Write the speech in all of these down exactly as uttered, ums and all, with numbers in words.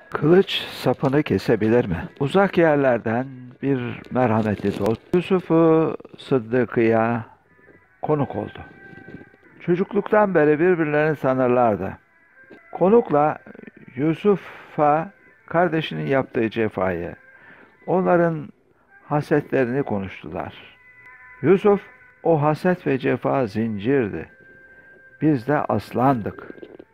Kılıç sapını kesebilir mi? Uzak yerlerden bir merhametli dost Yusuf'u Sıddık'ıya konuk oldu. Çocukluktan beri birbirlerini tanırlardı. Konukla Yusuf'a kardeşinin yaptığı cefayı, onların hasetlerini konuştular. Yusuf, o haset ve cefa zincirdi. Biz de aslandık.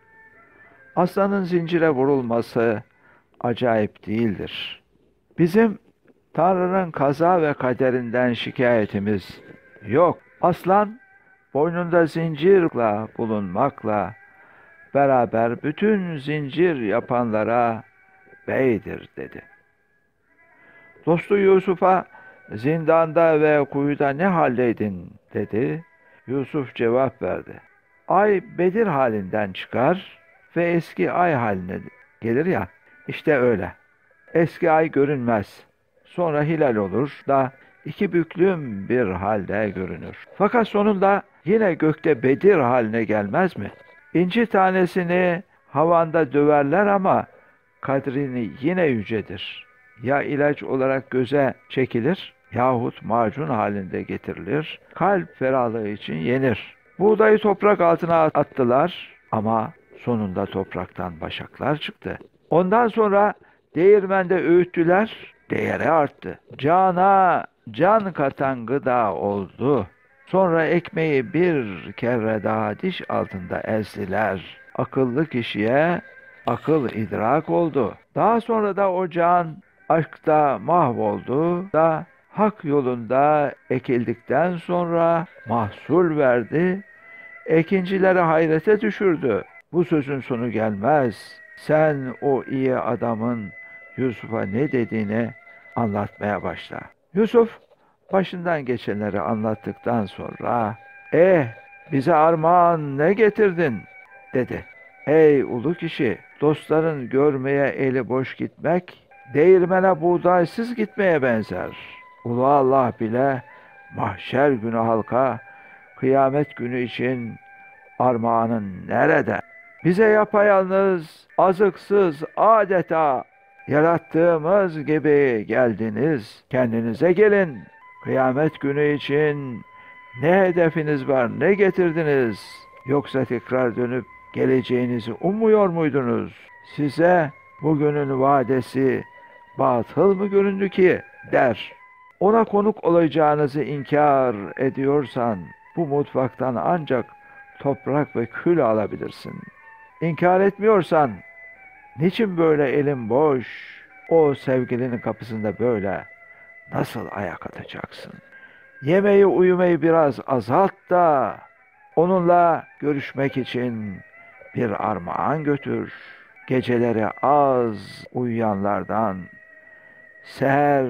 Aslanın zincire vurulması acayip değildir. Bizim Tanrı'nın kaza ve kaderinden şikayetimiz yok. Aslan boynunda zincirle bulunmakla beraber bütün zincir yapanlara beydir dedi. Dostu Yusuf'a zindanda ve kuyuda ne haldeydin dedi. Yusuf cevap verdi. Ay Bedir halinden çıkar ve eski ay haline gelir ya. İşte öyle. Eski ay görünmez. Sonra hilal olur da iki büklüm bir halde görünür. Fakat sonunda yine gökte Bedir haline gelmez mi? İnci tanesini havanda döverler ama kadrini yine yücedir. Ya ilaç olarak göze çekilir yahut macun halinde getirilir. Kalp ferahlığı için yenir. Buğdayı toprak altına attılar ama sonunda topraktan başaklar çıktı. Ondan sonra değirmende öğüttüler, değeri arttı. Cana can katan gıda oldu. Sonra ekmeği bir kere daha diş altında ezdiler. Akıllı kişiye akıl idrak oldu. Daha sonra da o can aşkta mahvoldu da hak yolunda ekildikten sonra mahsul verdi. Ekincileri hayrete düşürdü. Bu sözün sonu gelmez. Sen o iyi adamın Yusuf'a ne dediğini anlatmaya başla. Yusuf başından geçenleri anlattıktan sonra eh bize armağan ne getirdin dedi. Ey ulu kişi dostların görmeye eli boş gitmek değirmene buğdaysız gitmeye benzer. Ulu Allah bile mahşer günü halka kıyamet günü için armağanın nerede? Bize yapayalnız, azıksız adeta yarattığımız gibi geldiniz. Kendinize gelin. Kıyamet günü için ne hedefiniz var, ne getirdiniz? Yoksa tekrar dönüp geleceğinizi ummuyor muydunuz? Size bugünün vadesi batıl mı göründü ki der. Ona konuk olacağınızı inkar ediyorsan bu mutfaktan ancak toprak ve kül alabilirsin. İnkar etmiyorsan niçin böyle elin boş o sevgilinin kapısında böyle nasıl ayak atacaksın? Yemeği uyumayı biraz azalt da onunla görüşmek için bir armağan götür. Geceleri az uyuyanlardan, seher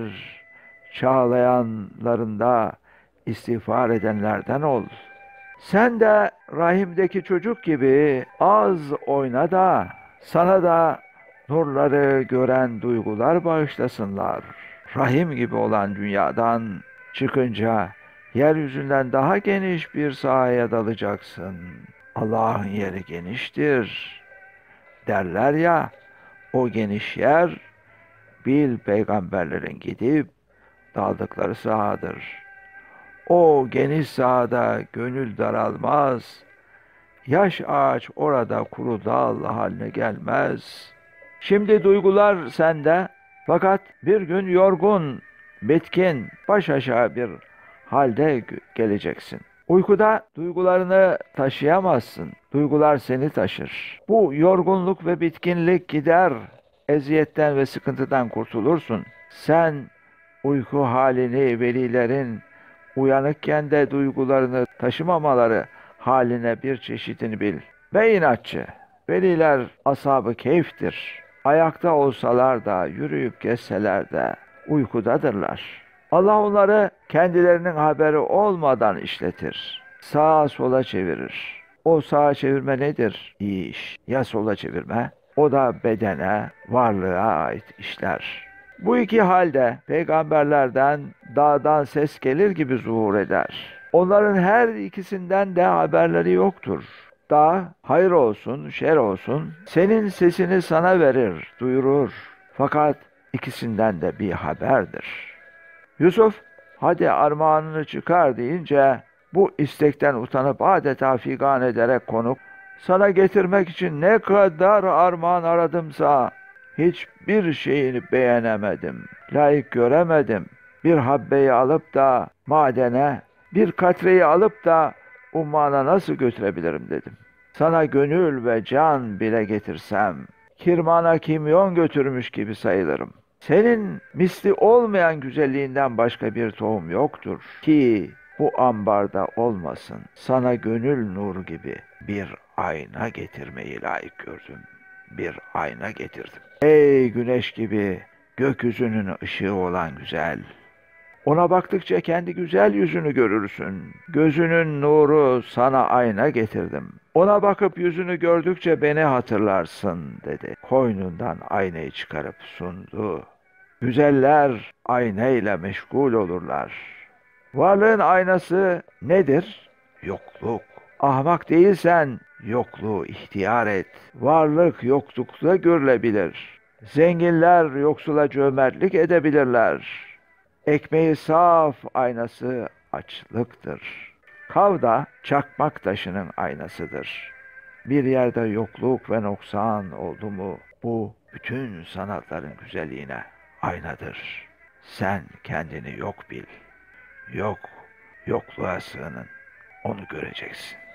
çağlayanlarında istiğfar edenlerden ol. Sen de rahimdeki çocuk gibi az oyna da sana da nurları gören duygular bağışlasınlar. Rahim gibi olan dünyadan çıkınca yeryüzünden daha geniş bir sahaya dalacaksın. Allah'ın yeri geniştir. Derler ya, o geniş yer bil peygamberlerin gidip daldıkları sahadır. O geniş sahada gönül daralmaz. Yaş ağaç orada kuru dal haline gelmez. Şimdi duygular sende fakat bir gün yorgun, bitkin, baş aşağı bir halde geleceksin. Uykuda duygularını taşıyamazsın. Duygular seni taşır. Bu yorgunluk ve bitkinlik gider. Eziyetten ve sıkıntıdan kurtulursun. Sen uyku halini velilerin uyanıkken de duygularını taşımamaları haline bir çeşidini bil. Ve inatçı, veliler ashab-ı keyiftir. Ayakta olsalar da, yürüyüp gezseler de uykudadırlar. Allah onları kendilerinin haberi olmadan işletir. Sağa sola çevirir. O sağa çevirme nedir? İyi iş. Ya sola çevirme? O da bedene, varlığa ait işler. Bu iki halde peygamberlerden dağdan ses gelir gibi zuhur eder. Onların her ikisinden de haberleri yoktur. Hatta hayır olsun, şer olsun, senin sesini sana verir, duyurur. Fakat ikisinden de bir haberdir. Yusuf, hadi armağanını çıkar deyince, bu istekten utanıp adeta figan ederek konuk, sana getirmek için ne kadar armağan aradımsa, hiçbir şeyini beğenemedim, layık göremedim. Bir habbeyi alıp da madene, bir katreyi alıp da ummana nasıl götürebilirim dedim. Sana gönül ve can bile getirsem, kirmana kimyon götürmüş gibi sayılırım. Senin misli olmayan güzelliğinden başka bir tohum yoktur ki bu ambarda olmasın. Sana gönül nuru gibi bir ayna getirmeyi layık gördüm. Bir ayna getirdim. Ey güneş gibi gökyüzünün ışığı olan güzel. Ona baktıkça kendi güzel yüzünü görürsün. Gözünün nuru sana ayna getirdim. Ona bakıp yüzünü gördükçe beni hatırlarsın dedi. Koynundan aynayı çıkarıp sundu. Güzeller aynayla meşgul olurlar. Varlığın aynası nedir? Yokluk. Ahmak değilsen yokluğu ihtiyar et. Varlık yoklukta görülebilir. Zenginler yoksula cömertlik edebilirler. Ekmeği saf aynası açlıktır. Kavda çakmak taşının aynasıdır. Bir yerde yokluk ve noksan oldu mu bu bütün sanatların güzelliğine aynadır. Sen kendini yok bil. Yok, yokluğa sığının. Onu göreceksin.